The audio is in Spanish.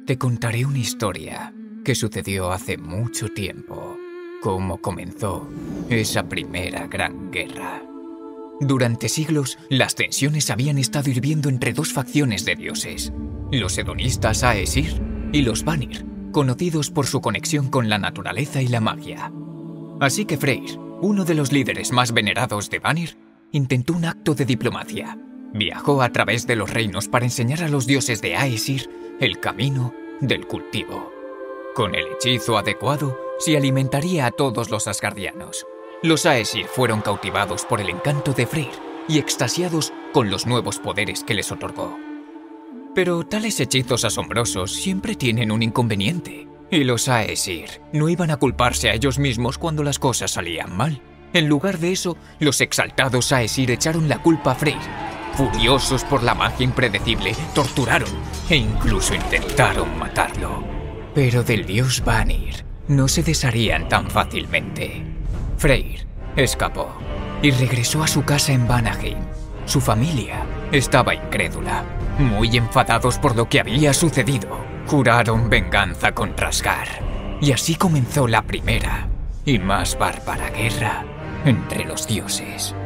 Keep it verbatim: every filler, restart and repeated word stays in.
Te contaré una historia que sucedió hace mucho tiempo, cómo comenzó esa primera gran guerra. Durante siglos, las tensiones habían estado hirviendo entre dos facciones de dioses, los hedonistas Aesir y los Vanir, conocidos por su conexión con la naturaleza y la magia. Así que Freyr, uno de los líderes más venerados de Vanir, intentó un acto de diplomacia. Viajó a través de los reinos para enseñar a los dioses de Aesir el camino del cultivo. Con el hechizo adecuado, se alimentaría a todos los asgardianos. Los Aesir fueron cautivados por el encanto de Freyr y extasiados con los nuevos poderes que les otorgó. Pero tales hechizos asombrosos siempre tienen un inconveniente, y los Aesir no iban a culparse a ellos mismos cuando las cosas salían mal. En lugar de eso, los exaltados Aesir echaron la culpa a Freyr. Furiosos por la magia impredecible, torturaron e incluso intentaron matarlo. Pero del dios Vanir no se desharían tan fácilmente. Freyr escapó y regresó a su casa en Vanaheim. Su familia estaba incrédula. Muy enfadados por lo que había sucedido, juraron venganza contra Asgard. Y así comenzó la primera y más bárbara guerra entre los dioses.